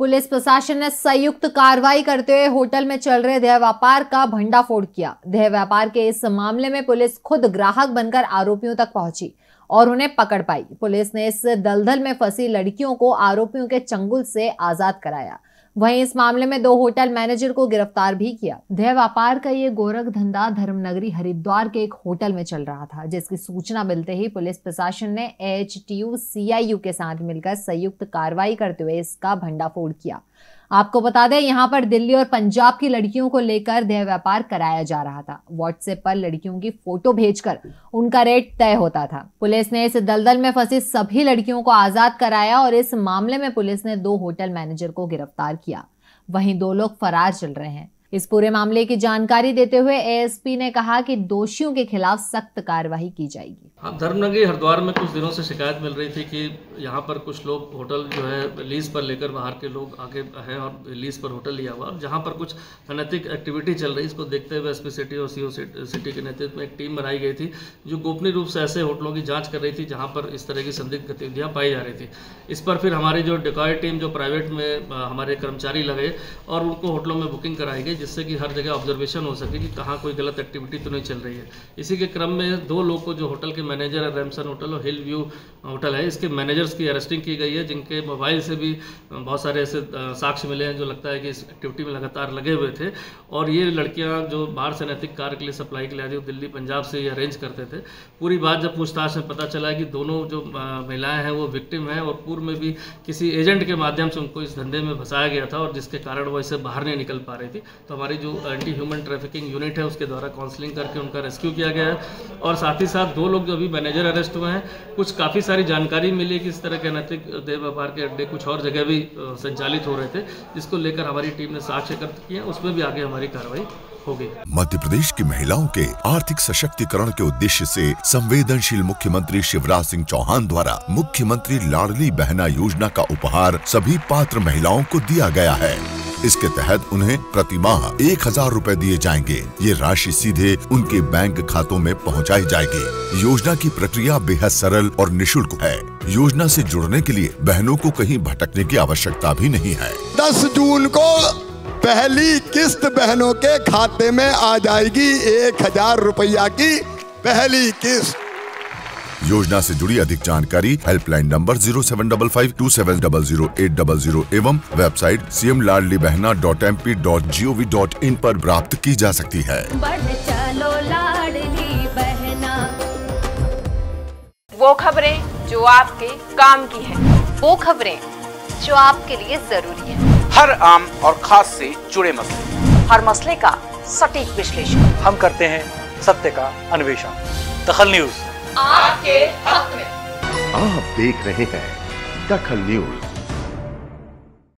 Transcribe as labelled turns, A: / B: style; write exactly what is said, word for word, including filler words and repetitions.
A: Police प्रशासन ने संयुक्त कार्रवाई करते हुए होटल में चल रहे देह व्यापार का भंडाफोड़ किया। देह व्यापार के इस मामले में पुलिस खुद ग्राहक बनकर आरोपियों तक पहुंची और उन्हें पकड़ पाई। पुलिस ने इस दलदल में फंसी लड़कियों को आरोपियों के चंगुल से आजाद कराया। वहीं इस मामले में दो होटल मैनेजर को गिरफ्तार भी किया। देह व्यापार का ये गोरख धंधा धर्मनगरी हरिद्वार के एक होटल में चल रहा था, जिसकी सूचना मिलते ही पुलिस प्रशासन ने एएचटीयू सीआईयू के साथ मिलकर संयुक्त कार्रवाई करते हुए इसका भंडाफोड़ किया। आपको बता दें, यहाँ पर दिल्ली और पंजाब की लड़कियों को लेकर देह व्यापार कराया जा रहा था। व्हाट्सएप पर लड़कियों की फोटो भेजकर उनका रेट तय होता था। पुलिस ने इस दलदल में फंसी सभी लड़कियों को आजाद कराया और इस मामले में पुलिस ने दो होटल मैनेजर को गिरफ्तार किया। वहीं दो लोग फरार चल रहे हैं। इस पूरे मामले की जानकारी देते हुए एएसपी ने कहा कि दोषियों के खिलाफ सख्त कार्रवाई की जाएगी।
B: हाँ, धर्मनगरी हरिद्वार में कुछ दिनों से शिकायत मिल रही थी कि यहाँ पर कुछ लोग होटल जो है लीज पर लेकर बाहर के लोग आगे हैं और लीज पर होटल लिया हुआ, जहाँ पर कुछ अनैतिक एक्टिविटी चल रही। इसको देखते हुए एसपी सिटी और सीओ सिटी के नेतृत्व में एक टीम बनाई गई थी जो गोपनीय रूप से ऐसे होटलों की जाँच कर रही थी जहाँ पर इस तरह की संदिग्ध गतिविधियाँ पाई जा रही थी। इस पर फिर हमारी जो डिकॉय टीम जो प्राइवेट में हमारे कर्मचारी लगे और उनको होटलों में बुकिंग कराई गई, जिससे कि हर जगह ऑब्जर्वेशन हो सके कि कहाँ कोई गलत एक्टिविटी तो नहीं चल रही है। इसी के क्रम में दो लोग को, जो होटल के मैनेजर है रैमसन होटल और हिल व्यू होटल है, इसके मैनेजर्स की अरेस्टिंग की गई है, जिनके मोबाइल से भी बहुत सारे ऐसे साक्ष्य मिले हैं जो लगता है कि इस एक्टिविटी में लगातार लगे हुए थे। और ये लड़कियां जो बाहर से नैतिक कार्य के लिए सप्लाई के लिए आती, दिल्ली पंजाब से ये अरेंज करते थे। पूरी बात जब पूछताछ में पता चला कि दोनों जो महिलाएं हैं वो विक्टिम हैं और पूर्व में भी किसी एजेंट के माध्यम से उनको इस धंधे में फंसाया गया था और जिसके कारण वो इससे बाहर नहीं निकल पा रही थी। तो हमारी जो एंटी ह्यूमन ट्रैफिकिंग यूनिट है उसके द्वारा काउंसलिंग करके उनका रेस्क्यू किया गया है। और साथ ही साथ दो लोग जो अभी मैनेजर अरेस्ट हुए हैं, कुछ काफ़ी सारी जानकारी मिली कि इस तरह के अनैतिक देह व्यापार के अड्डे कुछ और जगह भी संचालित हो रहे थे, जिसको लेकर हमारी टीम ने साक्ष्य एकत्र किए। उसमें भी आगे हमारी कार्रवाई होगी।
C: मध्य प्रदेश की महिलाओं के आर्थिक सशक्तिकरण के उद्देश्य से संवेदनशील मुख्यमंत्री शिवराज सिंह चौहान द्वारा मुख्यमंत्री लाडली बहना योजना का उपहार सभी पात्र महिलाओं को दिया गया है। इसके तहत उन्हें प्रति माह एक हजार रूपए दिए जाएंगे। ये राशि सीधे उनके बैंक खातों में पहुंचाई जाएगी। योजना की प्रक्रिया बेहद सरल और निशुल्क है। योजना से जुड़ने के लिए बहनों को कहीं भटकने की आवश्यकता भी नहीं है।
D: दस जून को पहली किस्त बहनों के खाते में आ जाएगी। एक हजार रुपया की पहली किस्त।
C: योजना से जुड़ी अधिक जानकारी helpline number zero seven double five two seven double zero eight double zero एवं website C M Ladli Behna dot M P dot G O V dot in पर प्राप्त की जा सकती है।
E: बढ़ चलो लाडली बहना। वो खबरें जो आपके काम की है, वो खबरें जो आपके लिए जरूरी है।
F: हर आम और खास से जुड़े मसले,
E: हर मसले का सटीक विश्लेषण
G: हम करते हैं, सत्य का अन्वेषण। दखल न्यूज
E: आपके हक में।
H: आप देख रहे हैं दखल न्यूज।